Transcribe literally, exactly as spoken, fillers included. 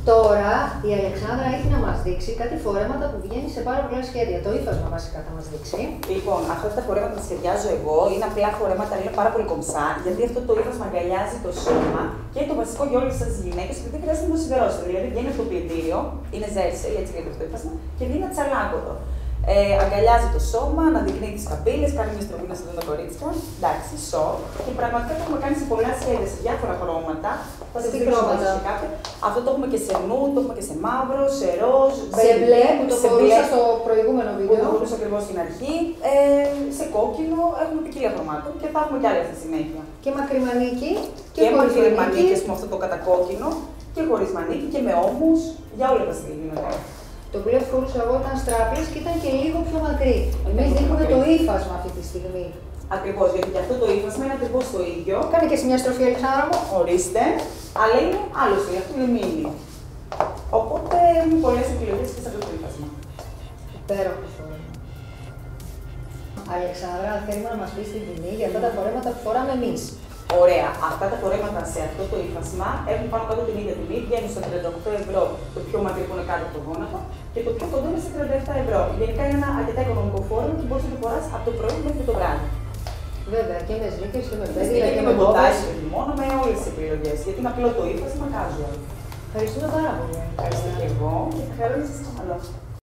Τώρα η Αλεξάνδρα έχει να μας δείξει κάτι φορέματα που βγαίνει σε πάρα πολλά σχέδια. Το ύφασμα βασικά θα μας δείξει. Λοιπόν, αυτά τα φορέματα τα σχεδιάζω εγώ. Είναι απλά φορέματα, είναι πάρα πολύ κομψά, γιατί αυτό το ύφασμα αγκαλιάζει το σώμα και είναι το βασικό για όλες τις γυναίκες, γιατί δεν χρειάζεται να το σιδερώσετε. Δηλαδή βγαίνει από το πλυντήριο, είναι ζέρσε, έτσι λέγεται αυτό το ύφασμα, και βγαίνει ένα τσαλάκωτο. Ε, αγκαλιάζει το σώμα, αναδεικνύει τις καμπύλες, κάνει μια στροφή να σε δουν τα κορίτσια. Εντάξει, σο. Και πραγματικά το έχουμε κάνει σε πολλά σχέδια, σε διάφορα χρώματα. Θα σας δείξω κάποια. Αυτό το έχουμε και σε νου, το έχουμε και σε μαύρο, σε ροζ, σε μπλε που το φορούσα στο προηγούμενο βίντεο. Που το φορούσα ακριβώς στην αρχή. Ε, σε κόκκινο, έχουμε ποικιλία χρωμάτων και θα έχουμε κι άλλα στη συνέχεια. Και μακριμανίκι και, και χωρίς μανίκι, με αυτό το κατακόκκινο, και χωρίς μανίκι και με ώμους, για όλα τα στυλ γίνεται. Το μπλε που φορούσα εγώ ήταν στράπλες και ήταν και λίγο πιο μακρύ. Εμείς δείχνουμε το ύφασμα αυτή τη στιγμή. Ακριβώς, γιατί και αυτό το ύφασμα είναι ακριβώς το ίδιο. Κάνε και σε μια στροφή, Αλεξάνδρα μου. Ορίστε, αλλά είναι άλλο στυλ, αυτό είναι μίνι. Οπότε έχουμε πολλές επιλογές και σε αυτό το ύφασμα. Υπέροχο φόρεμα. Αλεξάνδρα, αν θέλουμε να μας πεις την τιμή για αυτά τα φορέματα που φοράμε εμείς. Ωραία. Αυτά τα φορέματα σε αυτό το ύφασμα έχουν πάνω κάτω την ίδια τιμή. Βγαίνουν στα τριάντα οκτώ ευρώ το πιο μακρύ που είναι κάτω από το γόνατο και το πιο κοντό είναι στα τριάντα επτά ευρώ. Γενικά είναι ένα αρκετά οικονομικό φόρεμα και μπορείς να το φοράς από το πρωί μέχρι το βράδυ. Βέβαια, και με σνίκερς και με πέδιλα και με μποτάκι και μόνο με όλες τις επιλογές. Γιατί είναι απλό το ύφασμα casual. Ευχαριστούμε πάρα πολύ. Ευχαριστώ και εγώ και θα χαρώ να σας ξαναδώ.